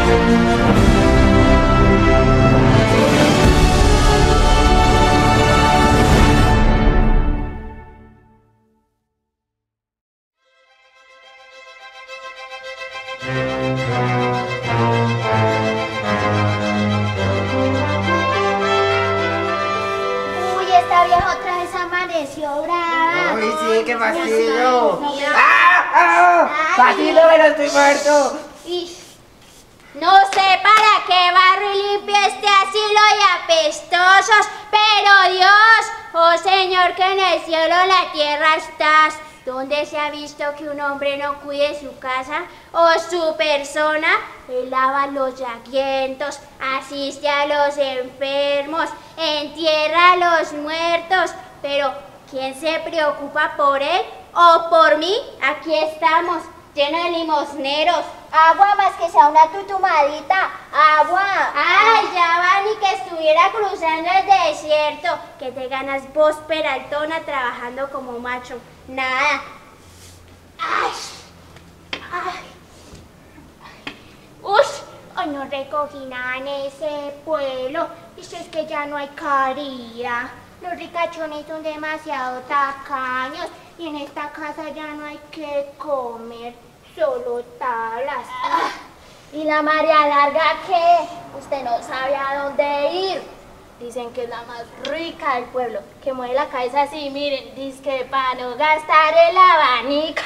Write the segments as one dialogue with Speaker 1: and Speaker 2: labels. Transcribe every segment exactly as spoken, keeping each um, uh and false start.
Speaker 1: Uy, esta vieja otra vez amaneció brava.
Speaker 2: Uy, sí, qué fastidio. ¡Ah! ¡Ah! ¡Fastidio, pero estoy muerto!
Speaker 1: Ish. No sé para qué barro y limpio este asilo y apestosos, pero Dios, oh Señor, que en el cielo o la tierra estás, ¿dónde se ha visto que un hombre no cuide su casa o su persona? Él lava los llaguientos, asiste a los enfermos, entierra a los muertos, pero ¿quién se preocupa por él o por mí? Aquí estamos, llenos de limosneros.
Speaker 3: Agua más que sea una tutumadita. Agua.
Speaker 1: Ay, ya va, ni que estuviera cruzando el desierto. Que te ganas vos, Peraltona, trabajando como macho. Nada. Ay. Ay. Ush. Ay, no recogí nada en ese pueblo. Y si es que ya no hay caridad. Los ricachones son demasiado tacaños. Y en esta casa ya no hay que comer. Solo tablas. Ah,
Speaker 3: ¿Y la María Larga qué? Usted no sabe a dónde ir. Dicen que es la más rica del pueblo, que mueve la cabeza así, miren, dice que para no gastar el abanico.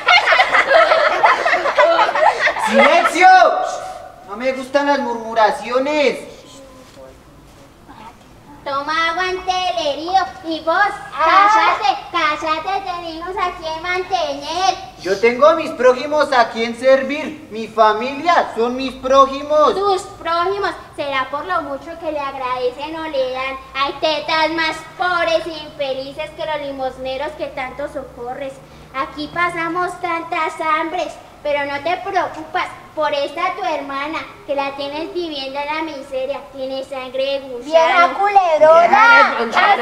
Speaker 2: ¡Silencio! No me gustan las murmuraciones.
Speaker 1: toma agua en telerío y vos,
Speaker 3: Ah.
Speaker 1: cállate, cállate, tenemos a quien mantener.
Speaker 2: Yo tengo a mis prójimos a quien servir. Mi familia son mis prójimos.
Speaker 1: Tus prójimos, será por lo mucho que le agradecen o le dan. Hay tetas más pobres e infelices que los limosneros que tanto socorres. Aquí pasamos tantas hambres, pero no te preocupas por esta tu hermana, que la tienes viviendo en la miseria, tiene sangre de gusano.
Speaker 3: ¡Vieja culebrona!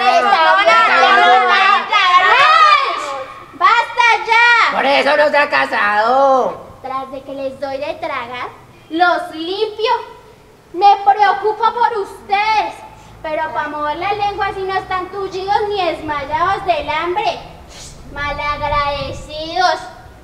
Speaker 1: ¡Basta ya!
Speaker 2: Por eso no se ha casado.
Speaker 1: Tras de que les doy de tragar, los limpio. Me preocupo por ustedes, pero para mover la lengua si no están tullidos ni desmayados del hambre. Malagradecidos.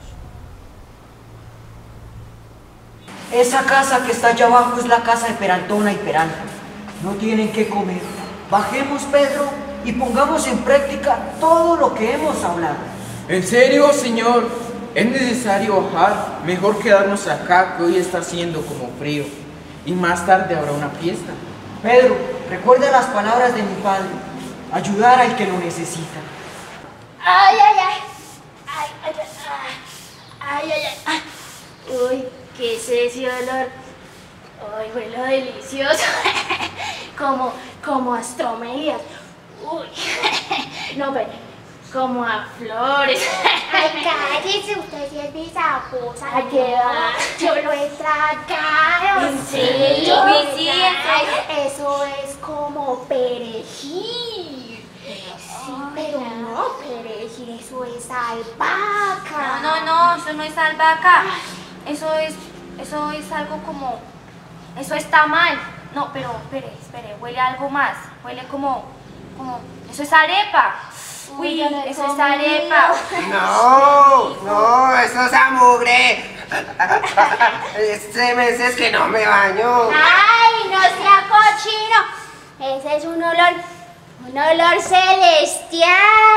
Speaker 4: Esa casa que está allá abajo es la casa de Peraltona y Peralta. No tienen que comer. Bajemos, Pedro, y pongamos en práctica todo lo que hemos hablado.
Speaker 5: ¿En serio, señor? Es necesario bajar. Mejor quedarnos acá, que hoy está haciendo como frío. Y más tarde habrá una fiesta.
Speaker 4: Pedro, recuerda las palabras de mi padre. Ayudar al que lo necesita.
Speaker 1: Ay, ay, ay. Ay, ay, ay. Ay, ay, ay. Uy, ¿qué es ese olor? Ay, huele delicioso. como, como a stromelias. Uy. no, pero como a flores.
Speaker 3: Ay, cállese, usted sí es bisajosa.
Speaker 1: Ay, ¿qué va?
Speaker 3: Yo lo he tragado.
Speaker 1: ¿En serio?
Speaker 3: Yo
Speaker 1: Uy,
Speaker 3: sí,
Speaker 1: sí,
Speaker 3: ay, eso es como perejil. Sí, pero no, perejil, eso es albahaca.
Speaker 6: No, no, no, eso no es albahaca. Eso es, eso es algo como, eso está mal. No, pero espere, espere, huele a algo más. Huele como, como, eso es arepa. Uy,
Speaker 3: yo no he
Speaker 6: eso es
Speaker 3: comido.
Speaker 6: arepa.
Speaker 2: No, no, eso es a mugre. Hace meses que no me baño.
Speaker 1: ¡Ay, no sea cochino! Ese es un olor, un olor celestial.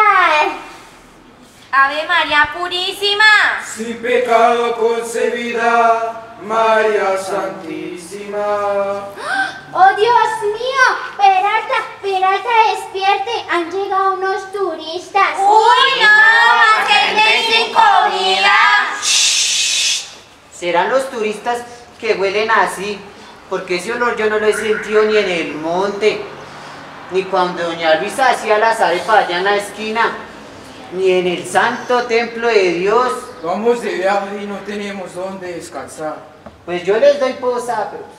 Speaker 6: Ave María Purísima.
Speaker 5: Sin pecado concebida, María Santísima.
Speaker 1: ¡Oh, Dios mío! Peralta, Peralta, despierte. Han llegado unos turistas.
Speaker 6: Uy, no, gente sin comida.
Speaker 2: Serán los turistas que huelen así, porque ese olor yo no lo he sentido ni en el monte, ni cuando doña Luisa hacía las arepas allá en la esquina, ni en el santo templo de Dios.
Speaker 5: Vamos de viaje y no tenemos dónde descansar.
Speaker 2: Pues yo les doy posada, pero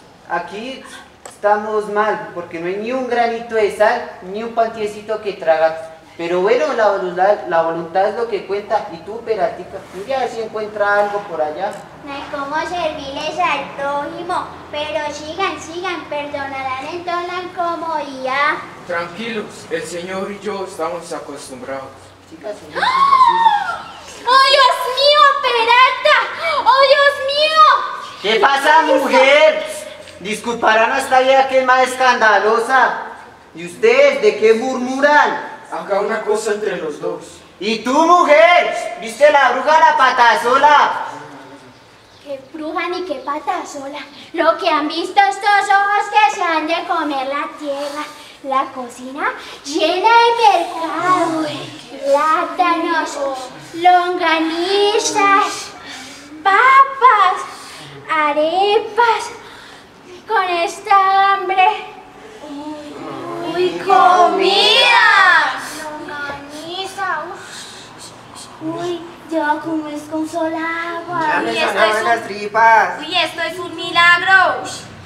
Speaker 2: aquí estamos mal, porque no hay ni un granito de sal, ni un pantiecito que tragar. Pero bueno, la voluntad, la voluntad es lo que cuenta. Y tú, Peraltica, mira a ver si encuentra algo por allá.
Speaker 1: No hay cómo servirles al prójimo, pero sigan, sigan, perdonarán en toda la incomodidad.
Speaker 5: Tranquilos, el Señor y yo estamos acostumbrados.
Speaker 2: Chicas, chicas, chicas.
Speaker 3: ¡Oh, Dios mío, Peralta! ¡Oh, Dios mío!
Speaker 2: ¿Qué pasa, mujer? Disculparán a esta vieja que es más escandalosa. ¿Y ustedes de qué murmuran?
Speaker 5: Acá una cosa entre los dos.
Speaker 2: ¿Y tú, mujer? ¿Viste la bruja la patasola?
Speaker 1: ¡Qué bruja ni qué pata sola! Lo que han visto estos ojos que se han de comer la tierra. La cocina llena de mercado, plátanos, longanizas, papas, arepas. Con esta hambre.
Speaker 6: ¡Uy, comida!
Speaker 1: Longaniza. Uy, ya como es con sola agua.
Speaker 7: Ya
Speaker 6: Uy,
Speaker 7: me
Speaker 6: esto
Speaker 7: sonaban
Speaker 6: es un-
Speaker 7: las tripas.
Speaker 6: Uy, esto es un milagro.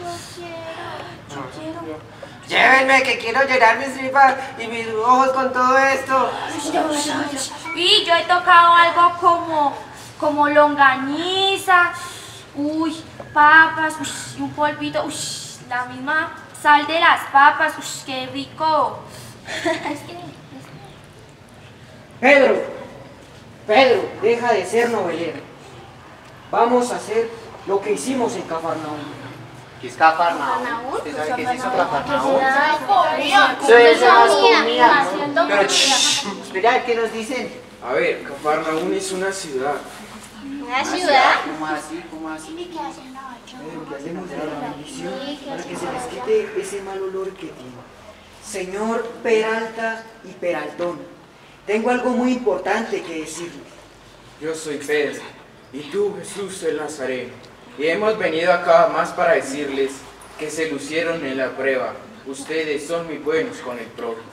Speaker 7: Llévenme que quiero llenar mis tripas y mis ojos con todo esto.
Speaker 6: Uy, yo he tocado algo como, como longaniza. Uy, papas, uy, y un polvito. Uy, la misma sal de las papas. Uy, qué rico.
Speaker 4: Pedro, Pedro, deja de ser novelero. Vamos a hacer lo que hicimos en Cafarnaúm.
Speaker 2: ¿Qué es Cafarnaúm? ¿Usted sabe qué es eso, Cafarnaúm?
Speaker 3: Comida.
Speaker 2: Eso es más
Speaker 3: Comida.
Speaker 2: comida.
Speaker 3: Haciendo
Speaker 2: Pero,
Speaker 3: comida.
Speaker 2: shh, espera, ¿qué nos dicen?
Speaker 5: A ver, Cafarnaúm es una ciudad.
Speaker 1: ¿Una ciudad?
Speaker 2: ¿Cómo así? ¿Cómo así?
Speaker 4: Pedro, que hacemos de la bendición para que se les quite ese mal olor que tiene. Señor Peralta y Peraltón, tengo algo muy importante que decirles.
Speaker 5: Yo soy Pedro y tú, Jesús el Nazareno. Y hemos venido acá más para decirles que se lucieron en la prueba. Ustedes son muy buenos con el prójimo.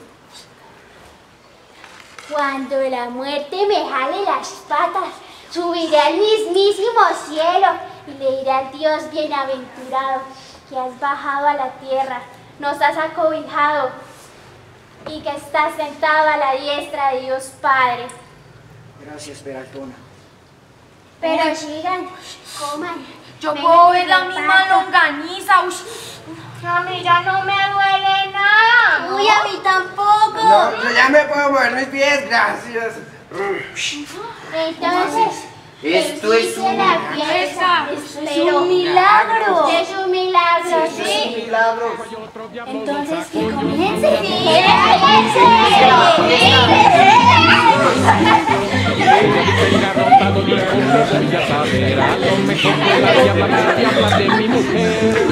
Speaker 1: Cuando la muerte me jale las patas, subiré al mismísimo cielo y le diré al Dios bienaventurado que has bajado a la tierra, nos has acobijado y que estás sentado a la diestra de Dios Padre.
Speaker 4: Gracias, Peraltona.
Speaker 1: Pero sigan, coman.
Speaker 6: Yo
Speaker 1: Vengan
Speaker 6: puedo
Speaker 1: y
Speaker 6: ver la misma
Speaker 1: repartan.
Speaker 6: longaniza. Uy,
Speaker 3: A mí ya no me duele nada.
Speaker 1: Uy, a mí tampoco.
Speaker 7: No, yo ya me puedo mover mis pies, gracias.
Speaker 1: Entonces,
Speaker 2: Esto es
Speaker 1: bendice
Speaker 2: un
Speaker 1: la
Speaker 2: milagro.
Speaker 1: fiesta.
Speaker 3: Es
Speaker 1: Espero.
Speaker 3: un milagro.
Speaker 1: Es un milagro,
Speaker 2: Esto es un
Speaker 1: sí.
Speaker 2: milagro.
Speaker 3: Entonces, que comience.
Speaker 1: Sí,
Speaker 8: Tenga rondado mi corazón, ya sabe, a lo mejor que la diabla me habla de mi mujer.